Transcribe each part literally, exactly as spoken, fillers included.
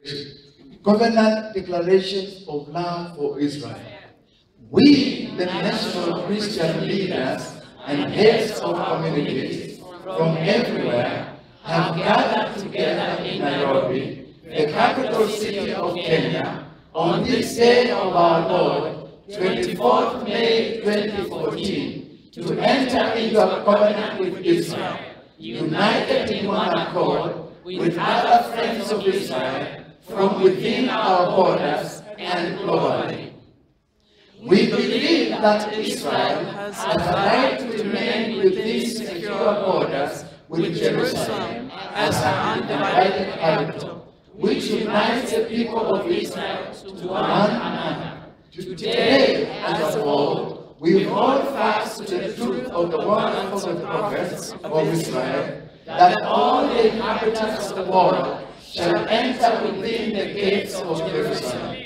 Covenant declarations of love for Israel. We, the national Christian leaders and heads of communities from everywhere, have gathered together in Nairobi, the capital city of Kenya, on this day of our Lord, twenty-fourth May twenty fourteen, to enter into a covenant with Israel, united in one accord with other friends of Israel from within our borders and globally. We believe that Israel has a right to remain within secure borders with Jerusalem as her undivided capital, which unites the people of Israel to one another. Today, as of old, we hold fast to the truth of the words of the prophets of Israel, that all the inhabitants of the world shall enter within the gates of Jerusalem.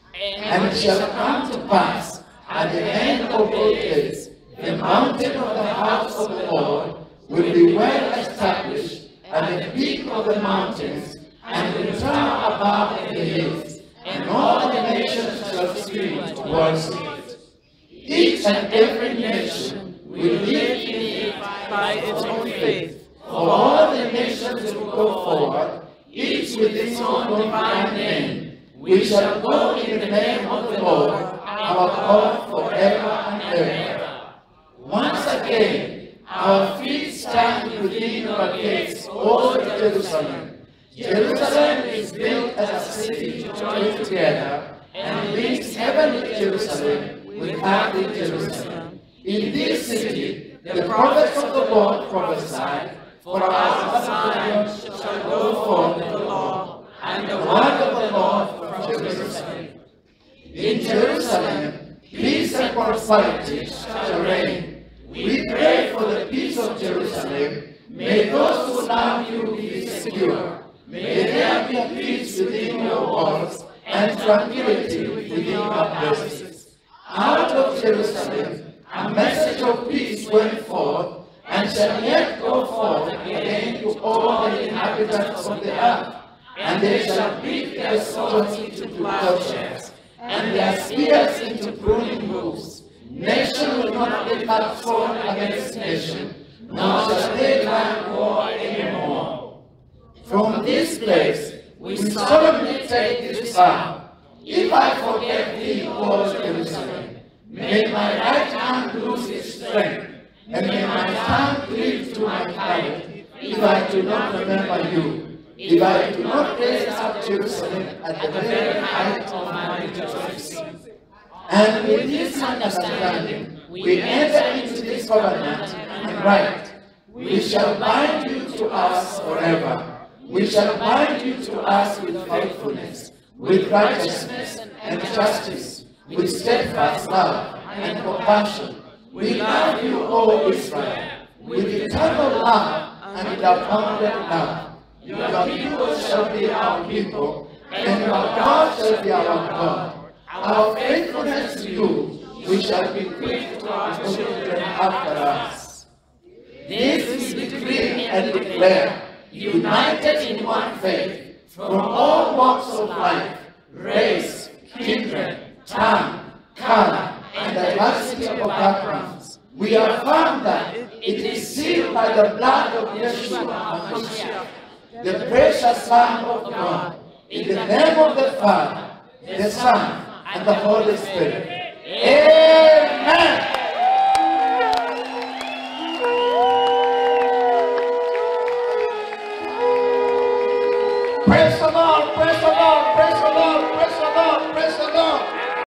And it shall come to pass, at the end of all days, the mountain of the house of the Lord will be well established at the peak of the mountains, and will tower above the hills, and all the nations shall stream towards it. Each and every nation will live in it by its own faith. For all the nations will go forward, each with its own divine name. We shall go in the name of the Lord, our God, forever and ever. Once again, our feet stand within your gates, O Jerusalem. Jerusalem is built as a city joined together, and links heavenly Jerusalem with earthly Jerusalem. In this city, the prophets of the Lord prophesied, for our Zion shall go forth the law, and the word of the Lord from Jerusalem. In Jerusalem, peace and prosperity shall reign. We pray for the peace of Jerusalem. May those who love you be secure. May there be peace within your walls and tranquility within your places. Out of Jerusalem, a message of peace went forth, and shall yet go forth again to all the inhabitants of the earth. And they shall beat their swords into plowshares, and their spears into pruning hooks. Nation will not lift up sword against nation, nor shall they learn war anymore. From this place we solemnly take this vow: if I forget thee, O Jerusalem, may my right hand lose its strength, and may my tongue cleave to my palate, if I do not remember you, if I do not raise up Jerusalem at the very height of my rejoicing. And with this understanding, we enter into this covenant and write, we shall bind you to us forever. We shall bind you to us with faithfulness, with righteousness and justice, with steadfast love and compassion. We love you, O Israel, with eternal love and with abundant love. Your people shall be our people, and your God shall be our God. Our faithfulness to you, we shall be quick to our children after us. This we decree and declare, united in one faith, from all walks of life, race, kindred, tongue, color, and diversity of backgrounds. We affirm that it is sealed by the blood of Yeshua HaMashiach, the precious Lamb of God, in the name of the Father, the Son, and the Holy Spirit. Amen.